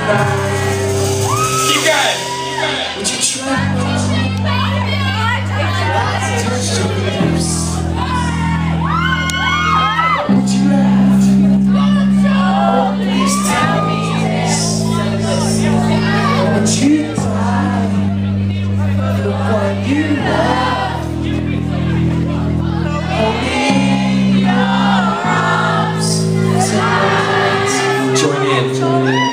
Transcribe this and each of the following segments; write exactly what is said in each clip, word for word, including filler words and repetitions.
Keep going. Would you try? Would you laugh? Oh, please tell me this. Would you die for the one you love? Hold me in your arms tonight. Join in, join in.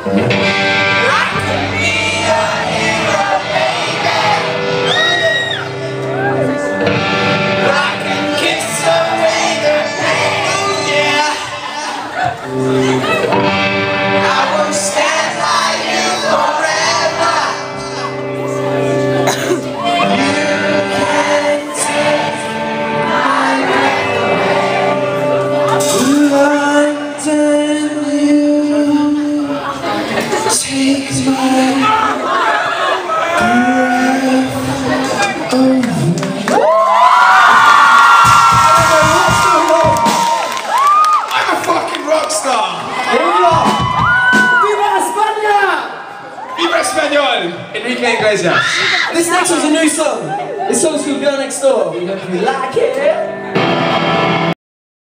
Take my breath away. I'm a fucking rock star. Viva España! Viva Español! Enrique Iglesias. This next one's a new song. This song's called Girl Next Door. We hope you like it.